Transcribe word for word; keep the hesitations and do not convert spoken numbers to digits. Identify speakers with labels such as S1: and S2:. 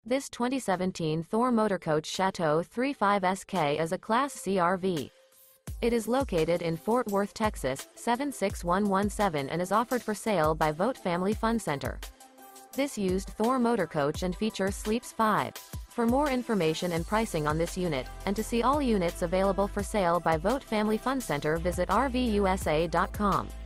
S1: This twenty seventeen Thor Motor Coach Chateau thirty-five S K is a Class C R V. It is located in Fort Worth, Texas, seven six one one seven and is offered for sale by Vogt Family Fun Center. This used Thor Motor Coach and feature sleeps five. For more information and pricing on this unit, and to see all units available for sale by Vogt Family Fun Center, visit R V U S A dot com.